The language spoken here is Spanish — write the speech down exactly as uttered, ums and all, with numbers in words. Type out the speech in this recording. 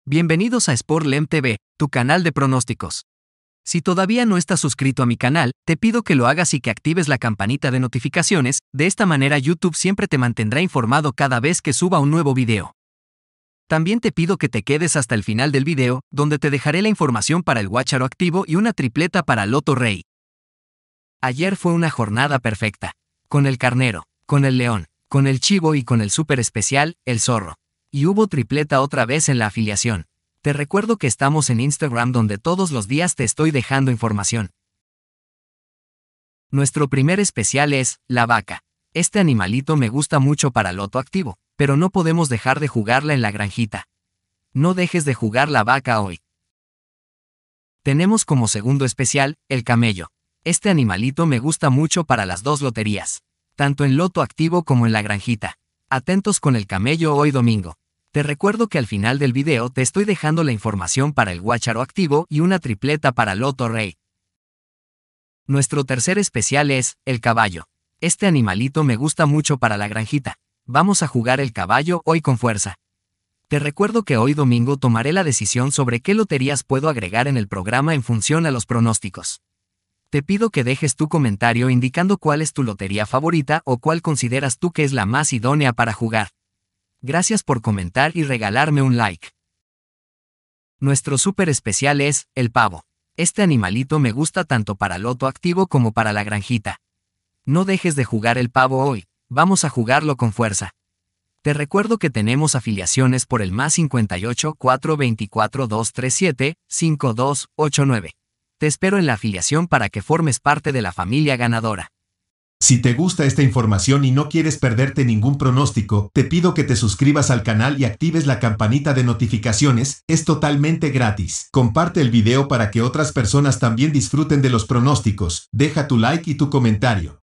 Bienvenidos a Sportlem T V, tu canal de pronósticos. Si todavía no estás suscrito a mi canal, te pido que lo hagas y que actives la campanita de notificaciones, de esta manera YouTube siempre te mantendrá informado cada vez que suba un nuevo video. También te pido que te quedes hasta el final del video, donde te dejaré la información para el Guácharo activo y una tripleta para Loto Rey. Ayer fue una jornada perfecta. Con el carnero, con el león, con el chivo y con el súper especial, el zorro. Y hubo tripleta otra vez en la afiliación. Te recuerdo que estamos en Instagram donde todos los días te estoy dejando información. Nuestro primer especial es, la vaca. Este animalito me gusta mucho para Loto activo, pero no podemos dejar de jugarla en la granjita. No dejes de jugar la vaca hoy. Tenemos como segundo especial, el camello. Este animalito me gusta mucho para las dos loterías, tanto en Loto activo como en la granjita. Atentos con el camello hoy domingo. Te recuerdo que al final del video te estoy dejando la información para el Guácharo activo y una tripleta para Loto Rey. Nuestro tercer especial es, el caballo. Este animalito me gusta mucho para la granjita. Vamos a jugar el caballo hoy con fuerza. Te recuerdo que hoy domingo tomaré la decisión sobre qué loterías puedo agregar en el programa en función a los pronósticos. Te pido que dejes tu comentario indicando cuál es tu lotería favorita o cuál consideras tú que es la más idónea para jugar. Gracias por comentar y regalarme un like. Nuestro súper especial es, el pavo. Este animalito me gusta tanto para Loto activo como para la granjita. No dejes de jugar el pavo hoy, vamos a jugarlo con fuerza. Te recuerdo que tenemos afiliaciones por el más cincuenta y ocho, cuatro veinticuatro, doscientos treinta y siete, cincuenta y dos ochenta y nueve. Te espero en la afiliación para que formes parte de la familia ganadora. Si te gusta esta información y no quieres perderte ningún pronóstico, te pido que te suscribas al canal y actives la campanita de notificaciones, es totalmente gratis. Comparte el video para que otras personas también disfruten de los pronósticos, deja tu like y tu comentario.